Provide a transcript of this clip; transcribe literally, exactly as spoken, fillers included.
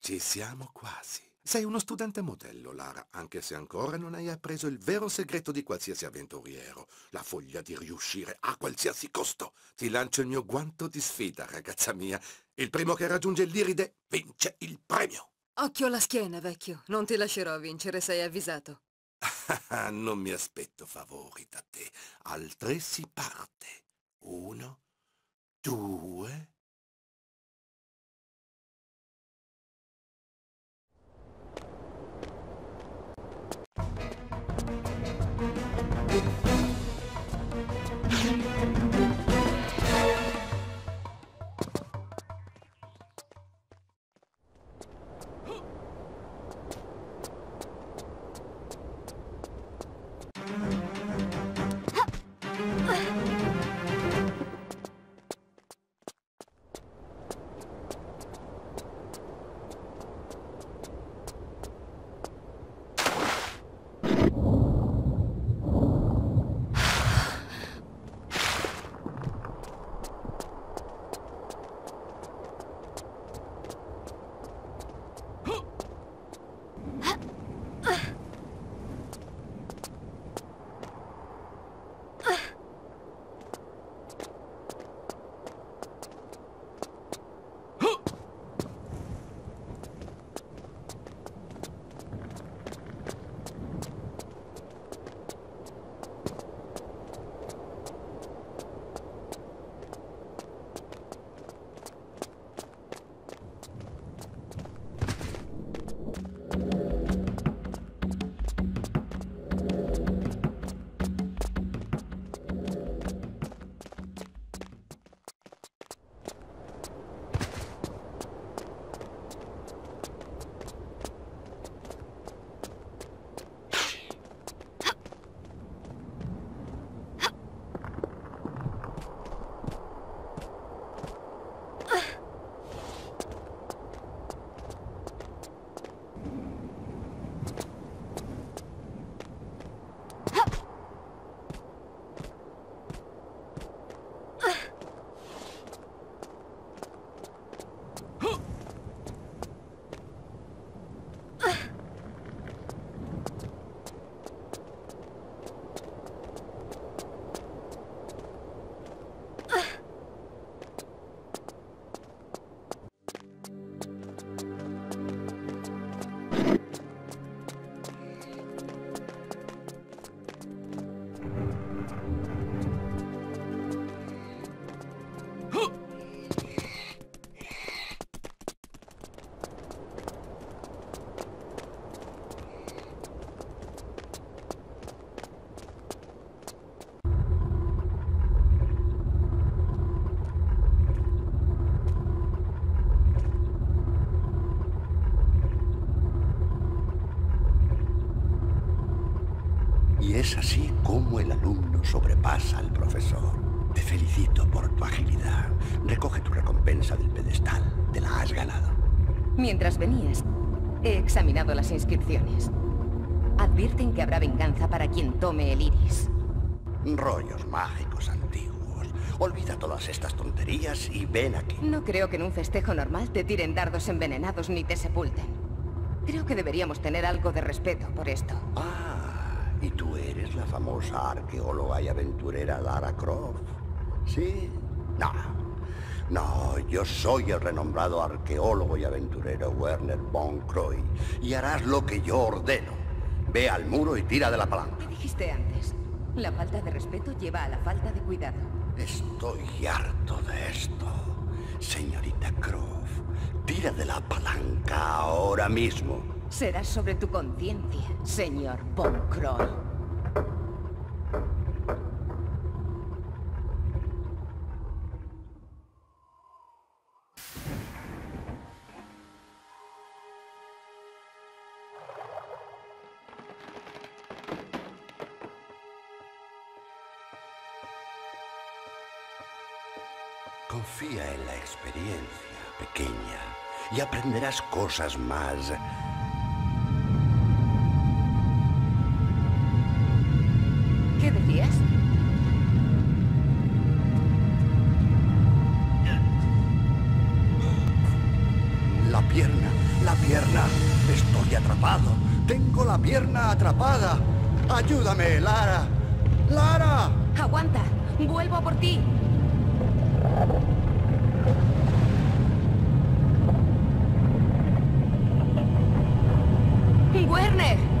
Ci siamo quasi. Sei uno studente modello, Lara, anche se ancora non hai appreso il vero segreto di qualsiasi avventuriero. La voglia di riuscire a qualsiasi costo. Ti lancio il mio guanto di sfida, ragazza mia. Il primo che raggiunge l'Iride vince il premio. Occhio alla schiena, vecchio. Non ti lascerò vincere, sei avvisato. Non mi aspetto favori da te. Al tre si parte. Uno, due... Y es así como el alumno sobrepasa al profesor. Te felicito por tu agilidad. Recoge tu recompensa del pedestal. Te la has ganado. Mientras venías, he examinado las inscripciones. Advierten que habrá venganza para quien tome el iris. Rollos mágicos antiguos. Olvida todas estas tonterías y ven aquí. No creo que en un festejo normal te tiren dardos envenenados ni te sepulten. Creo que deberíamos tener algo de respeto por esto. Ah. ¿Y tú eres la famosa arqueóloga y aventurera Lara Croft? ¿Sí? No. No, yo soy el renombrado arqueólogo y aventurero Werner von Croy. Y harás lo que yo ordeno. Ve al muro y tira de la palanca. ¿Qué dijiste antes? La falta de respeto lleva a la falta de cuidado. Estoy harto de esto. Señorita Croft, tira de la palanca ahora mismo. Será sobre tu conciencia, señor von Croy. Confía en la experiencia, pequeña, y aprenderás cosas más. ¿Qué decías? La pierna, la pierna. atrapado. Tengo la pierna atrapada. Ayúdame, Lara. ¡Lara! Aguanta. Vuelvo a por ti. Werner.